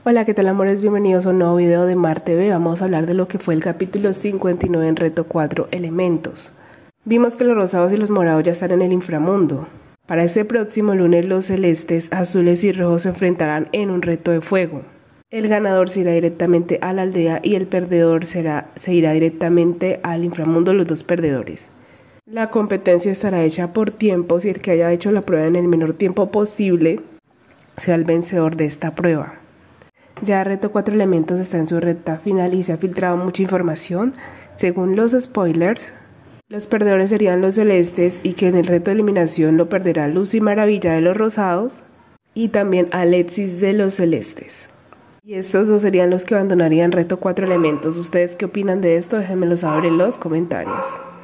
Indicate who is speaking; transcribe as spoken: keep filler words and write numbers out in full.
Speaker 1: Hola, ¿qué tal amores? Bienvenidos a un nuevo video de Mar T V. Vamos a hablar de lo que fue el capítulo cincuenta y nueve en reto cuatro elementos. Vimos que los rosados y los morados ya están en el inframundo. Para este próximo lunes los celestes, azules y rojos se enfrentarán en un reto de fuego. El ganador se irá directamente a la aldea y el perdedor será, se irá directamente al inframundo, los dos perdedores. La competencia estará hecha por tiempos y el que haya hecho la prueba en el menor tiempo posible será el vencedor de esta prueba. Ya reto cuatro elementos está en su recta final y se ha filtrado mucha información. Según los spoilers, los perdedores serían los celestes y que en el reto de eliminación lo perderá Luz y Maravilla de los rosados y también Alexis de los celestes. Y estos dos serían los que abandonarían reto cuatro elementos. ¿Ustedes qué opinan de esto? Déjenmelo saber en los comentarios.